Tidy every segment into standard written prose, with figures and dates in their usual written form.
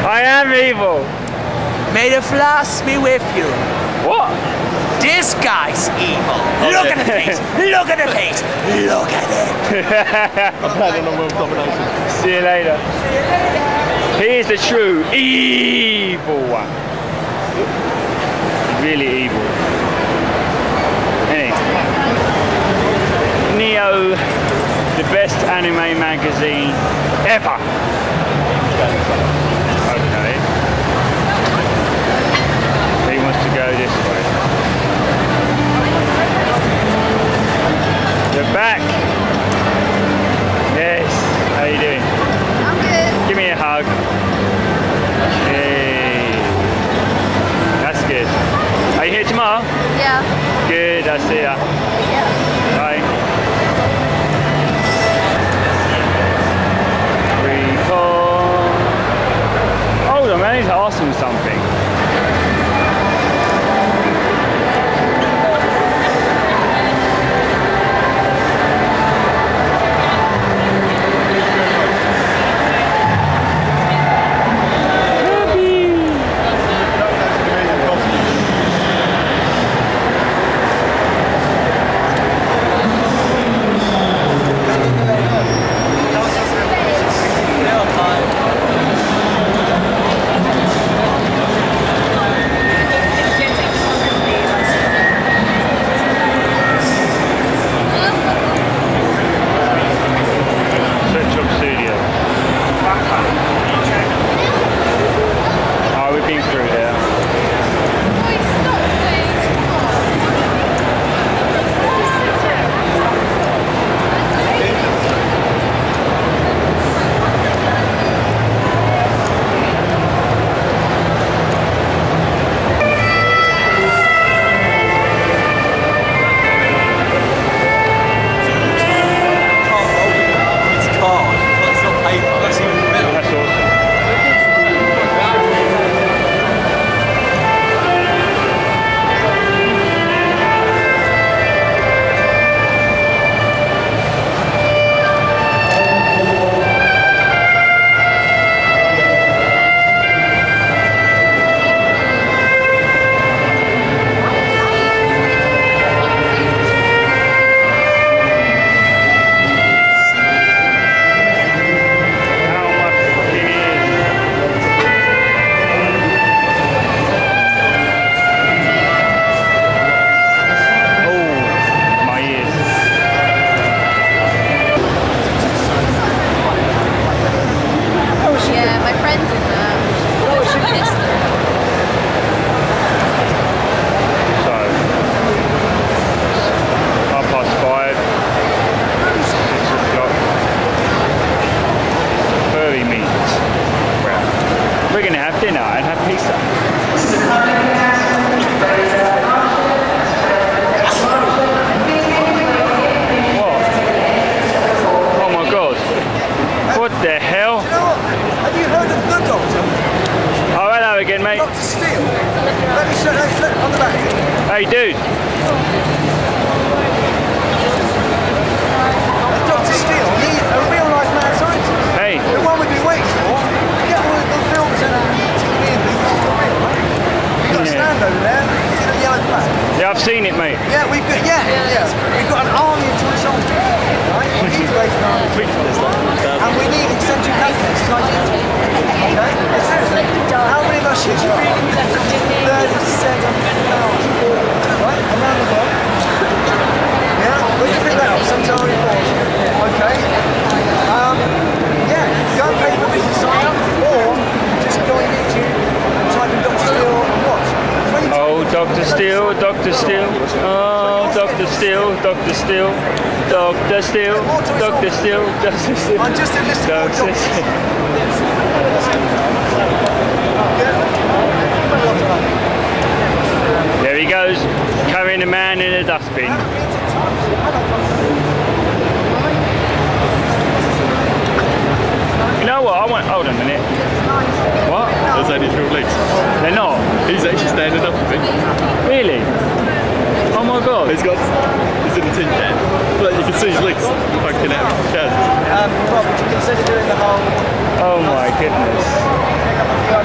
I am evil. May the floss be with you. What? This guy's evil. Look at the face. Look at the face. Look at it. I'm planning on world domination. See you later. He is the true evil one. Really evil. Anyway. Neo, the best anime magazine ever. Okay. He wants to go this way. You're back. Yes. How you doing? I'm good. Give me a hug. Hey. That's good. Are you here tomorrow? Yeah. Good. I'll see ya. Yeah. Bye. Recall. Hold on, man. I need to ask him something. Hey, dude. Dr. Steele, he's a real life mad scientist. Hey. The one we've been waiting for. You get all the films and TV and things. We've got a stand over there. See the yellow flag? Yeah, I've seen it, mate. Yeah, we've got, we've got an army of toy soldiers. Right? We need raising our and we need eccentric calculators. Okay? Seriously. How many of us should you read? 37 hours. Right? Around the world. Yeah? Where do you pick that up? Sometime reports. Okay? Yeah. Go and pay for business site or just go on YouTube and type in Dr. Steele and watch. Oh, Dr. Steele, Dr. Steele. Oh, Dr. Steele, Dr. Steele. Dr. Steele, Dr. Steele, Dr. Steele. I'm just in this Dr. Steele. There he goes, carrying a man in a dustbin. You know what? Hold on a minute. What? Those only short legs. They're not? He's actually standing up, I think. Really? Oh my god. He's in the tin can. But you can see his legs poking out of the Rob, would you consider doing the whole... Oh my goodness. Pick up a few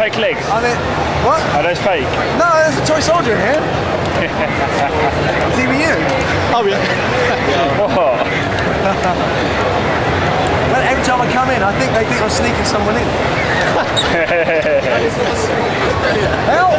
fake legs? I mean, what? Are those fake? No, there's a toy soldier in here. Is he with you? Oh yeah. What? Well, every time I come in, I think they think I'm sneaking someone in. Help!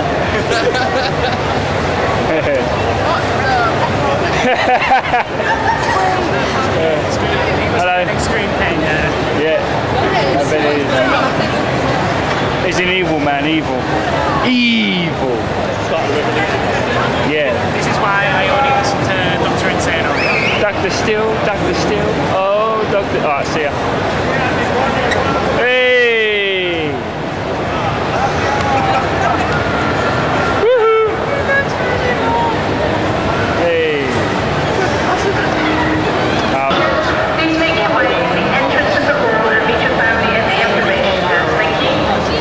Hello. Extreme pain, Yeah. I bet it is. He's an evil man, evil. Evil. Yeah. This is why I only listen to Dr. Insano. Dr. Still, Dr. Still. Oh, Dr. Oh, see ya. Hey! Woohoo! Hey! Please make your way to the entrance of the hall and meet your family at the information desk. Thank you.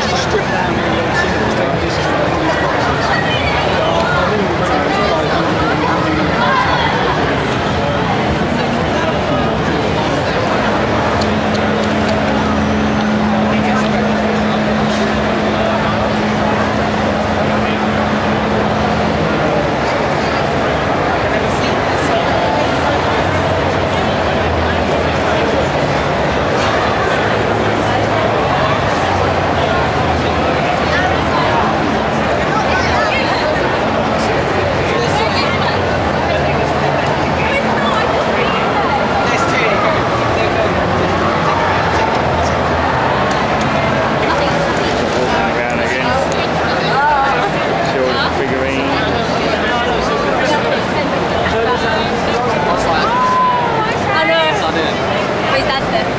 Around again. Children's figurine. I know. Wait, that's it.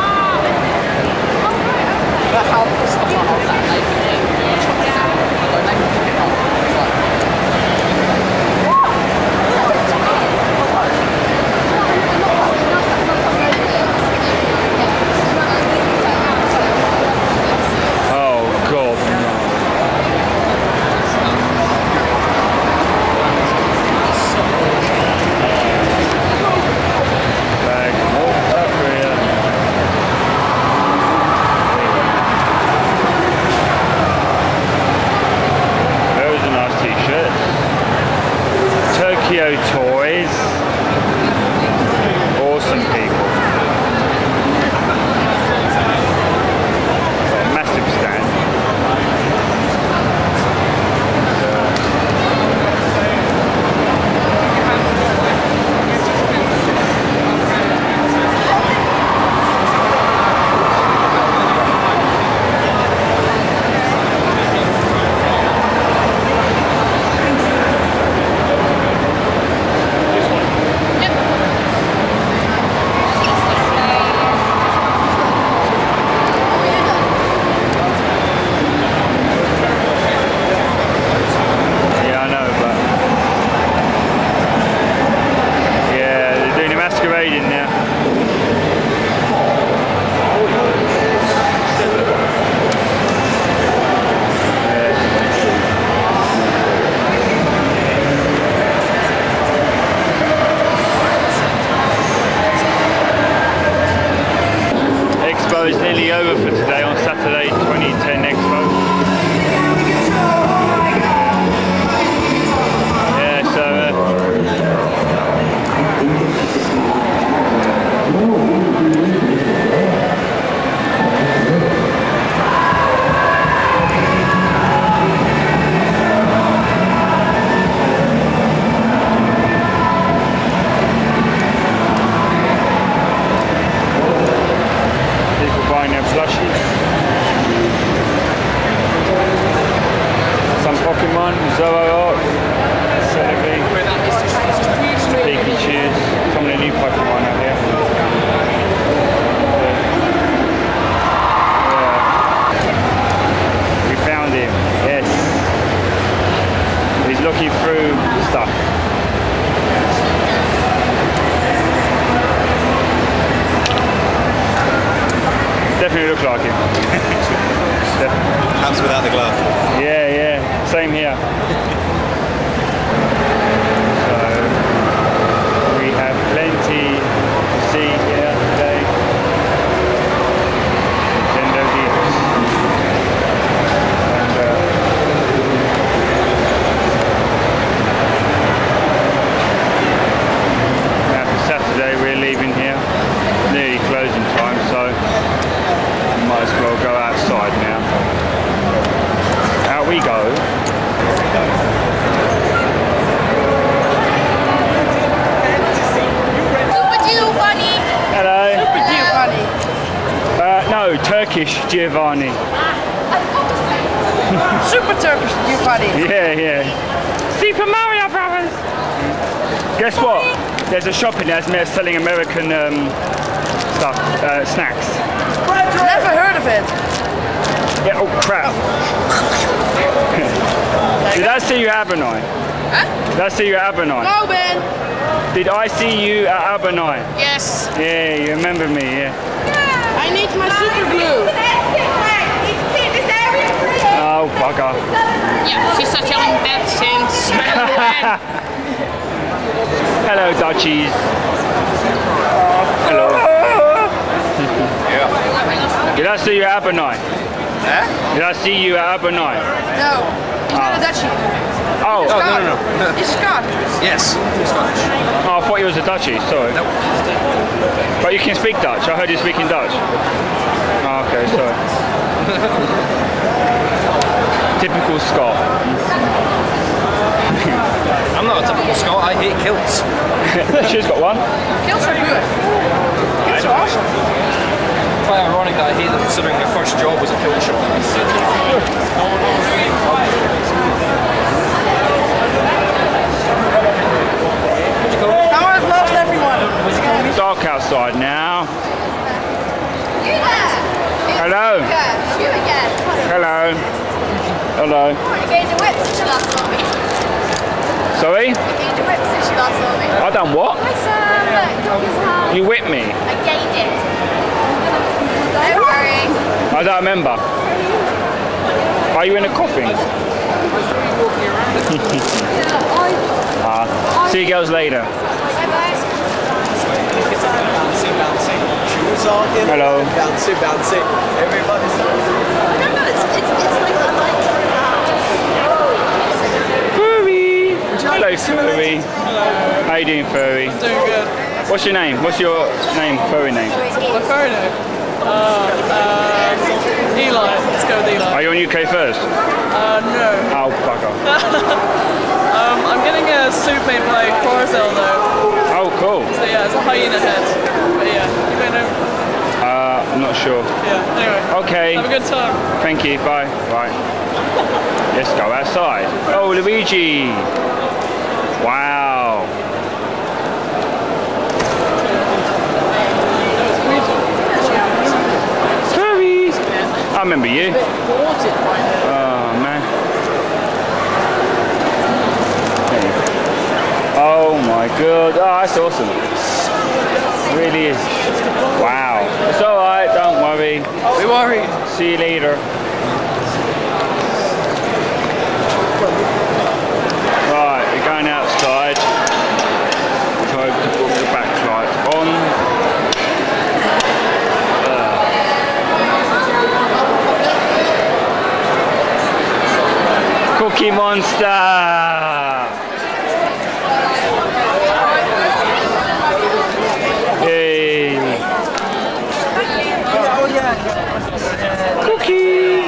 Oh God, no. Bag more up here. Those are nice t-shirts. Tokyo Toys. Awesome people. Got a massive stand. Yeah, I know, but yeah, they're doing a masquerading now. Expo is nearly over for today on Saturday, 2010 Expo. Yeah, so people buying their plushies. Some Pokemon, Zoroark, Celebi, Pikachu's, some of the new Pokemon out here. Yeah. We found him, yes. He's looking through stuff. Definitely look like him. Hands without the glove. Yeah, yeah, same here. So we have plenty to see here today. Nintendo DS. And Turkish Giovanni. Super Turkish Giovanni. Yeah. Super Mario Brothers. Guess what? There's a shop in there that's selling American stuff, snacks. Never heard of it. Yeah, oh crap. Did I see you at Abernai? Huh? Did I see you at Abernai? No, Ben. Did I see you at Abernai? Yes. Yeah, you remember me, yeah. I need my super glue. Oh, bugger. Yeah, she's such young death since. Hello, Dutchies. Hello. Did I see you at Abernai? Did I see you at Abernai? No, he's not a Dutchie. Oh, Oh, no. He's Scottish. Yes, he's Scottish. Oh, I thought he was a Dutchie, sorry. Nope. But you can speak Dutch. I heard you speaking Dutch. Oh, okay, sorry. Typical Scot. I'm not a typical Scot, I hate kilts. She's got one. Kilts are good. Kilts are awesome. Quite ironic that I hate them considering my first job was a kilt shop. Now I've lost everyone. Dark outside now. Hello. You again. Hello. Hello. You gained a whip since you last saw me. Sorry? You gained a whip since you last saw me. I done what? Hi Sam, look, his hand. You whipped me. I gained it. Don't worry. I don't remember. Are you in a coffin? See you girls later. Hello. Bouncy. Everybody's Furry. Hello, Furry. How you doing, Furry? Doing good. What's your name? What's your name? Furry name? My phone name? Eli. Let's go with Eli. Are you on UK first? No. Oh, bugger. I'm getting a suit made by Corzel though. Oh, cool. So yeah, it's a hyena head. But yeah, you may know. I'm not sure. Yeah, anyway. Okay. Have a good time. Thank you. Bye. Bye. Let's go outside. Oh, Luigi. Wow. Furries. I remember you. Oh, man. Oh, my God. Oh, that's awesome. It really is. Wow. It's alright, don't worry. We worried. See you later. Right, we're going outside. Try to put the backlight on. Cookie Monster! Cookie!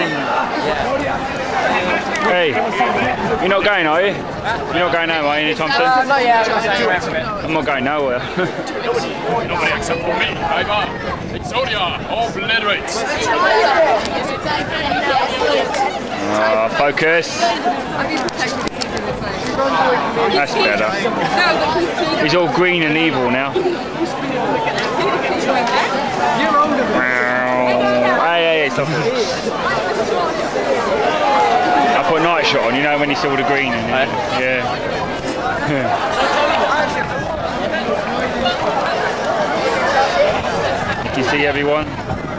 Hey, you're not going, are you? You're not going home, are you, anytime soon? Not yet. I'm not going nowhere. Nobody except for me. Exodia obliterates. Focus. That's better. He's all green and evil now. Hey, stop it. I put night shot on, you know, when you see all the green in it. Yeah. You can see everyone.